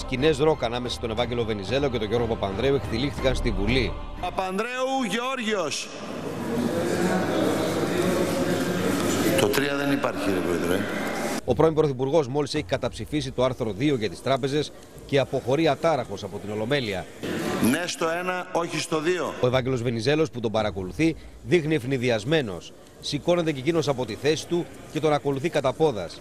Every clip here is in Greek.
σκηνές ροκ ανάμεσα στον Ευάγγελο Βενιζέλο και τον Γιώργο Παπανδρέου εκτυλίχθηκαν στη Βουλή. Παπανδρέου Γεώργιος. Το 3 δεν υπάρχει, ρε Πρόεδρε. Ο πρώην Πρωθυπουργός μόλις έχει καταψηφίσει το άρθρο 2 για τις τράπεζες και αποχωρεί ατάραχος από την Ολομέλεια. Ναι στο 1, όχι στο 2. Ο Ευάγγελος Βενιζέλος που τον παρακολουθεί δείχνει ευνηδιασμένος. Σηκώνεται και εκείνος από τη θέση του και τον ακολουθεί κατά πόδας.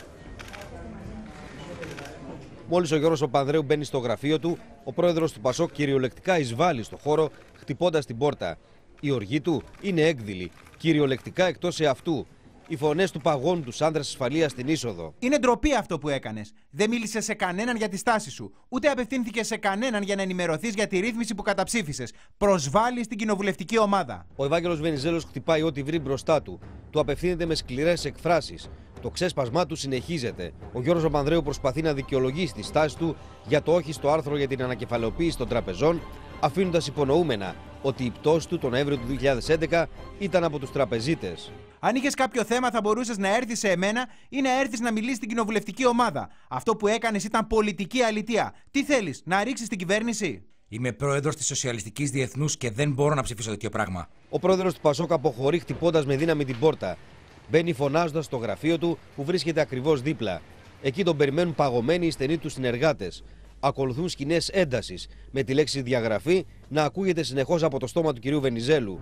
Μόλις ο Γιώργος Παπανδρέου μπαίνει στο γραφείο του, ο πρόεδρος του Πασόκ κυριολεκτικά εισβάλλει στο χώρο, χτυπώντας την πόρτα. Η οργή του είναι έκδηλη, κυριολεκτικά εκτός εαυτού. Οι φωνές του παγώνουν τους άντρες ασφαλείας στην είσοδο. Είναι ντροπή αυτό που έκανες. Δεν μίλησες σε κανέναν για τη στάση σου. Ούτε απευθύνθηκες σε κανέναν για να ενημερωθείς για τη ρύθμιση που καταψήφισες. Προσβάλλεις την κοινοβουλευτική ομάδα. Ο Ευάγγελος Βενιζέλος χτυπάει ό,τι βρει μπροστά του. Του απευθύνεται με σκληρές εκφράσεις. Το ξέσπασμά του συνεχίζεται. Ο Γιώργος Παπανδρέου προσπαθεί να δικαιολογήσει τη στάση του για το όχι στο άρθρο για την ανακεφαλαιοποίηση των τραπεζών, αφήνοντας υπονοούμενα ότι η πτώση του τον Νοέμβριο του 2011 ήταν από τους τραπεζίτες. Αν είχες κάποιο θέμα, θα μπορούσες να έρθεις σε εμένα ή να έρθεις να μιλήσεις στην κοινοβουλευτική ομάδα. Αυτό που έκανες ήταν πολιτική αλητεία. Τι θέλεις, να ρίξεις την κυβέρνηση? Είμαι πρόεδρος της Σοσιαλιστικής Διεθνούς και δεν μπορώ να ψηφίσω τέτοιο πράγμα. Ο πρόεδρος του Πασόκ αποχωρεί χτυπώντας με δύναμη την πόρτα. Μπαίνει φωνάζοντας στο γραφείο του που βρίσκεται ακριβώς δίπλα. Εκεί τον περιμένουν παγωμένοι οι στενοί του συνεργάτες. Ακολουθούν σκηνές έντασης, με τη λέξη διαγραφή να ακούγεται συνεχώς από το στόμα του κυρίου Βενιζέλου.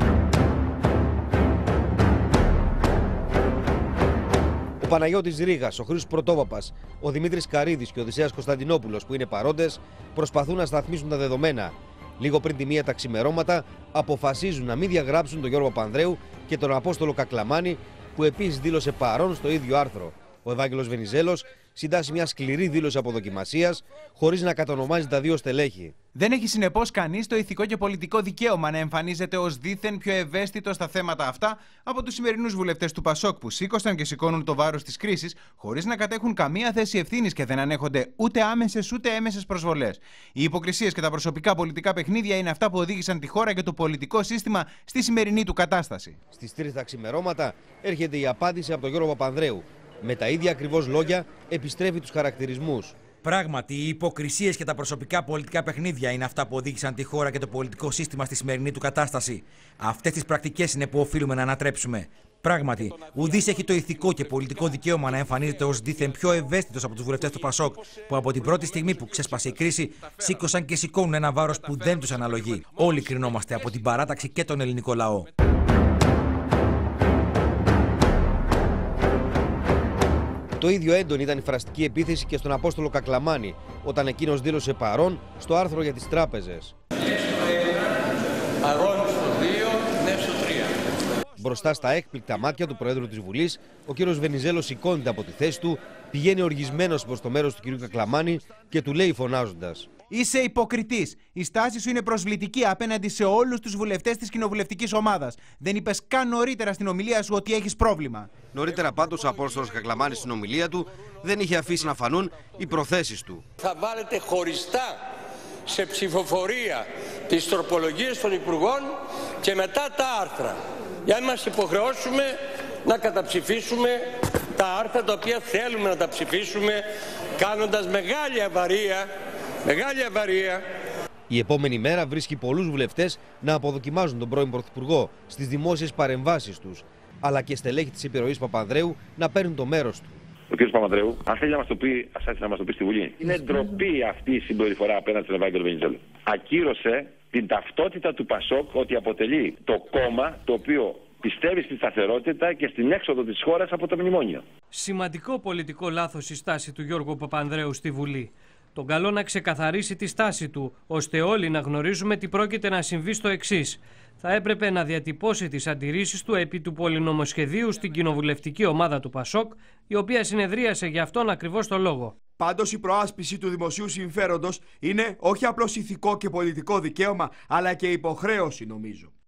Ο Παναγιώτης Ρήγας, ο Χρήστος Πρωτόπαπας, ο Δημήτρης Καρίδης και ο Οδυσσέας Κωνσταντινόπουλος, που είναι παρόντες, προσπαθούν να σταθμίσουν τα δεδομένα. Λίγο πριν τη 1 τα ξημερώματα, αποφασίζουν να μην διαγράψουν τον Γιώργο Παπανδρέου και τον Απόστολο Κακλαμάνη, που επίσης δήλωσε παρόν στο ίδιο άρθρο. Ο Ευάγγελος Βενιζέλος συντάσσει μια σκληρή δήλωση αποδοκιμασίας, χωρίς να κατονομάζει τα δύο στελέχη. Δεν έχει συνεπώς κανείς το ηθικό και πολιτικό δικαίωμα να εμφανίζεται ως δήθεν πιο ευαίσθητο στα θέματα αυτά από τους σημερινούς βουλευτές του Πασόκ, που σήκωσαν και σηκώνουν το βάρος της κρίσης χωρίς να κατέχουν καμία θέση ευθύνης και δεν ανέχονται ούτε άμεσες ούτε έμεσες προσβολές. Οι υποκρισίες και τα προσωπικά πολιτικά παιχνίδια είναι αυτά που οδήγησαν τη χώρα και το πολιτικό σύστημα στη σημερινή του κατάσταση. Στις 3 τα ξημερώματα έρχεται η απάντηση από τον Γιώργο Παπανδρέου. Με τα ίδια ακριβώς λόγια επιστρέφει τους χαρακτηρισμούς. Πράγματι, οι υποκρισίες και τα προσωπικά πολιτικά παιχνίδια είναι αυτά που οδήγησαν τη χώρα και το πολιτικό σύστημα στη σημερινή του κατάσταση. Αυτές τις πρακτικές είναι που οφείλουμε να ανατρέψουμε. Πράγματι, ουδής έχει το ηθικό και πολιτικό δικαίωμα να εμφανίζεται ως δήθεν πιο ευαίσθητος από τους βουλευτές του Πασόκ, που από την πρώτη στιγμή που ξέσπασε η κρίση σήκωσαν και σηκώνουν ένα βάρος που δεν τους αναλογεί. Όλοι κρινόμαστε από την παράταξη και τον ελληνικό λαό. Το ίδιο έντονη ήταν η φραστική επίθεση και στον Απόστολο Κακλαμάνη, όταν εκείνος δήλωσε παρόν στο άρθρο για τις τράπεζες. Παρόν στο 2, ναι στο 3. Μπροστά στα έκπληκτα μάτια του Προέδρου της Βουλής, ο κύριος Βενιζέλος σηκώνεται από τη θέση του, πηγαίνει οργισμένος προς το μέρος του κυρίου Κακλαμάνη και του λέει φωνάζοντας: Είσαι υποκριτής. Η στάση σου είναι προσβλητική απέναντι σε όλους τους βουλευτές της κοινοβουλευτικής ομάδας. Δεν είπες καν νωρίτερα στην ομιλία σου ότι έχεις πρόβλημα. Νωρίτερα πάντως ο Απόστολος Κακλαμάνης στην ομιλία του δεν είχε αφήσει να φανούν οι προθέσεις του. Θα βάλετε χωριστά σε ψηφοφορία τις τροπολογίες των Υπουργών και μετά τα άρθρα. Για να μας υποχρεώσουμε να καταψηφίσουμε τα άρθρα τα οποία θέλουμε να τα ψηφίσουμε, κάνοντας μεγάλη αβαρία. Η επόμενη μέρα βρίσκει πολλούς βουλευτές να αποδοκιμάζουν τον πρώην Πρωθυπουργό στις δημόσιες παρεμβάσεις τους, αλλά και στελέχη της επιρροής Παπανδρέου να παίρνουν το μέρος του. Ο κ. Παπανδρέου, αν θέλει να μας το πει, ας έρθει να μας το πει στη Βουλή. Είναι ντροπή αυτή η συμπεριφορά απέναντι στον Ευάγγελο Βενιζέλο. Ακύρωσε την ταυτότητα του Πασόκ ότι αποτελεί το κόμμα το οποίο πιστεύει στη σταθερότητα και στην έξοδο της χώρας από το μνημόνιο. Σημαντικό πολιτικό λάθος η στάση του Γιώργου Παπανδρέου στη Βουλή. Τον καλό να ξεκαθαρίσει τη στάση του, ώστε όλοι να γνωρίζουμε τι πρόκειται να συμβεί στο εξής. Θα έπρεπε να διατυπώσει τις αντιρρήσεις του επί του πολυνομοσχεδίου στην κοινοβουλευτική ομάδα του Πασόκ, η οποία συνεδρίασε για αυτόν ακριβώς το λόγο. Πάντως η προάσπιση του δημοσίου συμφέροντος είναι όχι απλώς ηθικό και πολιτικό δικαίωμα, αλλά και υποχρέωση, νομίζω.